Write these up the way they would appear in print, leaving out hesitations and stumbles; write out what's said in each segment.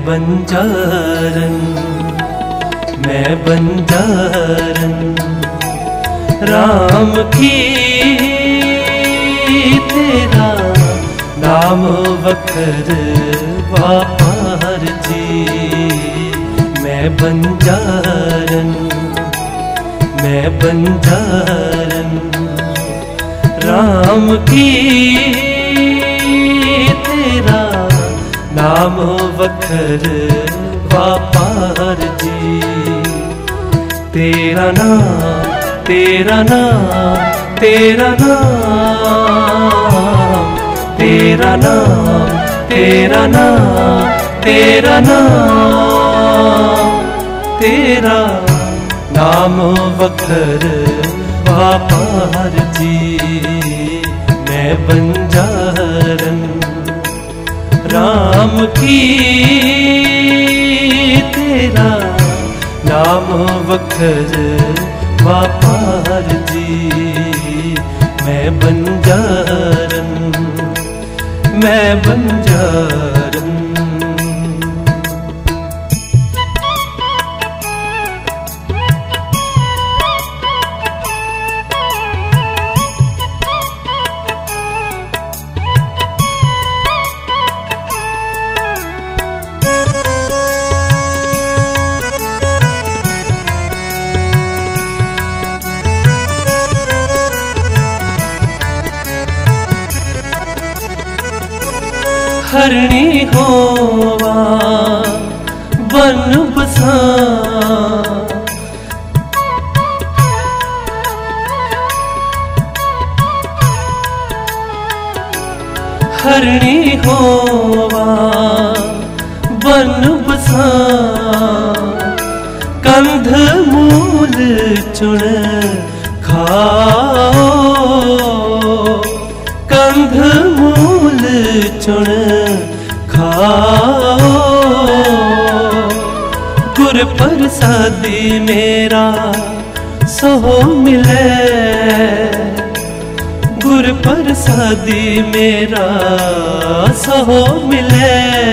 बंजारन, मैं बंजारन, राम की तेरा नाम वखर वापार जी। मैं बंजारन, मैं बंजारन, राम की तेरा नाम वखर वापार जी। तेरा नाम, तेरा नाम, तेरा नाम, तेरा नाम, तेरा नाम, तेरा नाम, तेरा नाम वखर वापार जी। मैं बंजारन, राम की तेरा नाम वखर वापार जी। मैं बंजारन, मैं बंजारन। हरणी होवा बन बसा, हरणी होवा बन बसा, कंध मूल चुन खाओ, कंध मूल चुन खाओ। गुर प्रसादी मेरा सो मिले, गुर प्रसादी मेरा सो मिले।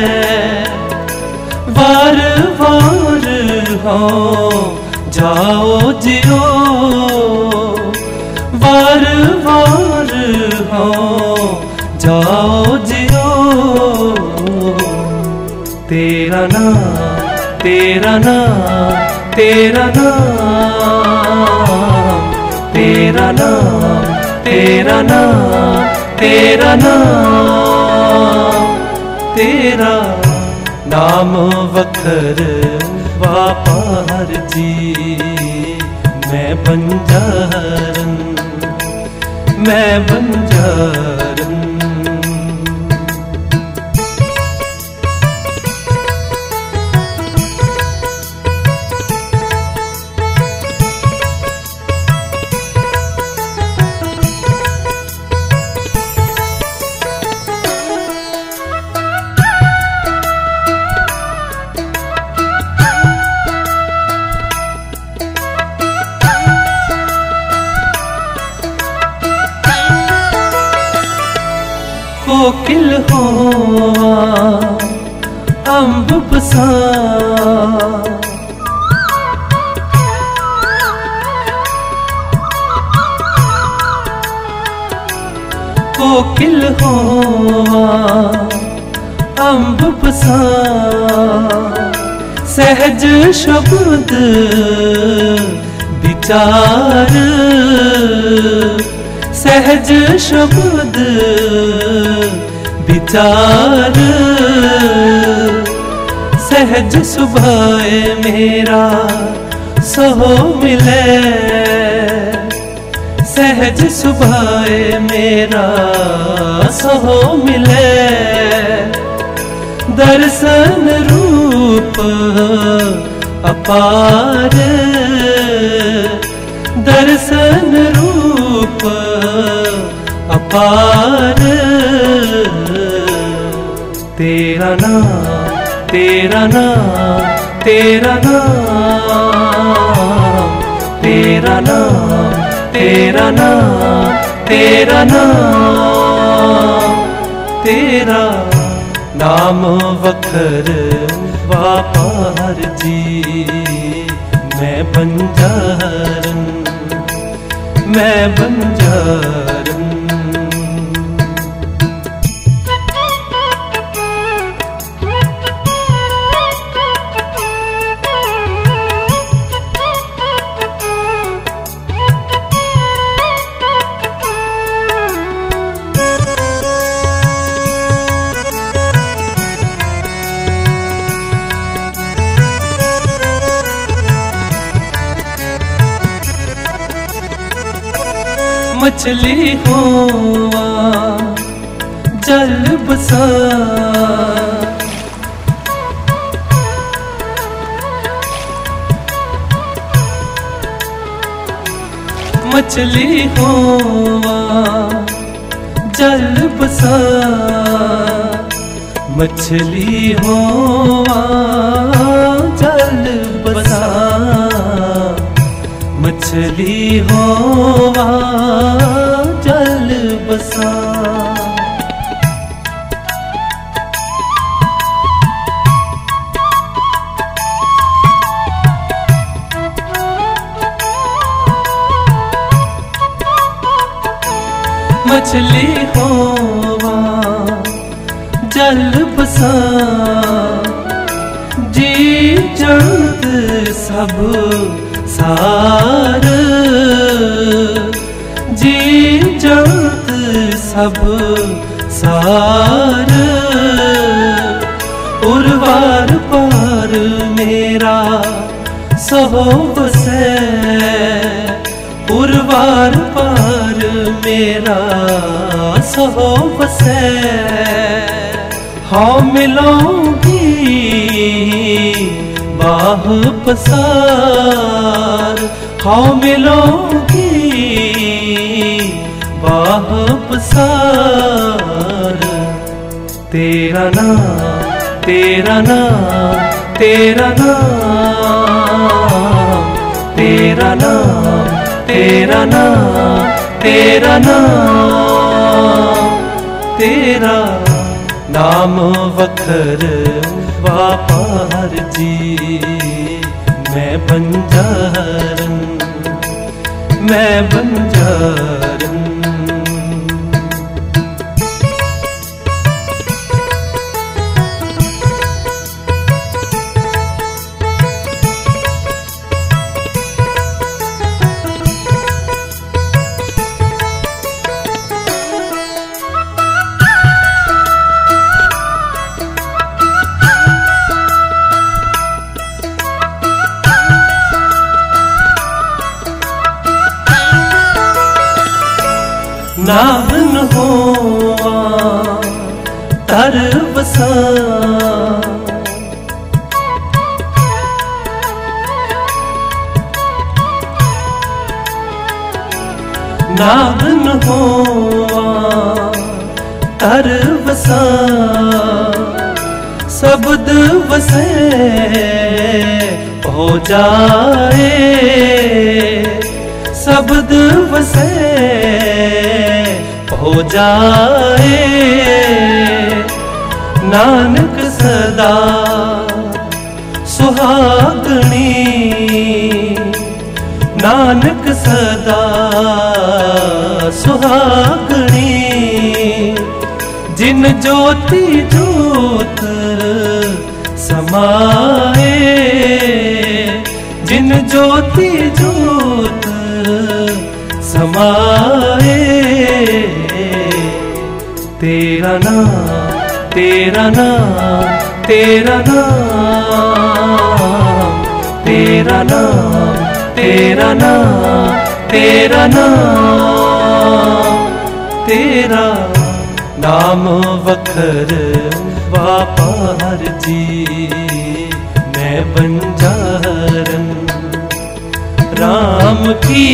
वार वार हो जाओ जियो, वार वार हो जाओ जियो। तेरा नाम, तेरा नाम, तेरा नाम, तेरा नाम, तेरा नाम, तेरा नाम, तेरा नाम वखर वापार जी। मैं बंजारन, मैं बंजारन। कोकिल होवा अम्ब बसा, कोकिल होवा अम्ब बसा। सहज शब्द विचार, सहज शब्द विचार। सहज सुभाए मेरा सो मिले, सहज सुभाए मेरा सो मिले। दर्शन रूप अपार, दर्शन रूप अपार। तेरा नाम, तेरा नाम, तेरा नाम, तेरा नाम, तेरा नाम, तेरा नाम, तेरा नाम वखर व्यापार जी मैं बंजारन, मैं बंजारन। मछली होवा जल बसा, मछली होवा जल बसा, मछली होवा जल बसा, मछली होवा जल बसा। मछली होवा जल बसा, जी जंत सब सार, जी जंत सब सार, उर्वार पार मेरा सहोब से, उर्वार पार मेरा सहोब से, हाँ मिलोगी बाह पसार, हाँ मिलोगी बाह पसार। तेरा नाम तेरा नाम तेरा नाम, तेरा नाम तेरा नाम तेरा नाम, तेरा नाम वखर व्यापार जी मैं बंजारन, मैं बंजारन। नाहन होवा तर बसा, नाहन होवा तर बसा, शब्द वसे हो जाए, शब्द वसे हो जाए, नानक सदा सुहागणी, नानक सदा सुहागणी, जिन ज्योति ज्योत समाए, जिन ज्योति ज्योत समाए। तेरा नाम तेरा नाम तेरा नाम, तेरा नाम तेरा नाम तेरा नाम, तेरा नाम वखर व्यापार जी मैं बंजारन। राम की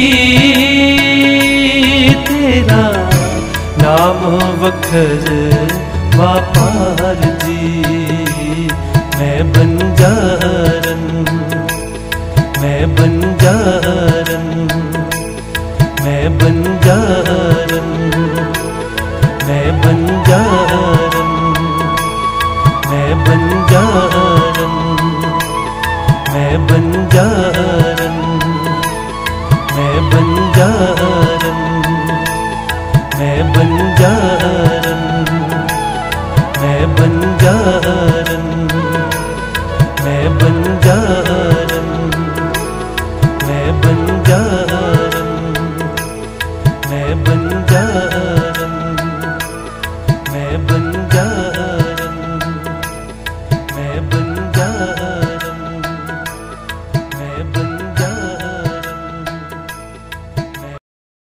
तेरा नाम वखर व्यापार जी मैं बंजारन, मैं बंजारन, मैं बंजारन, मैं बंजारन, मैं बंजारन। बंजारन, मैं बंजारन, मैं बंजारन, मैं बंजारन, मैं बंजारन, मैं बंजारन, मैं बंजारन।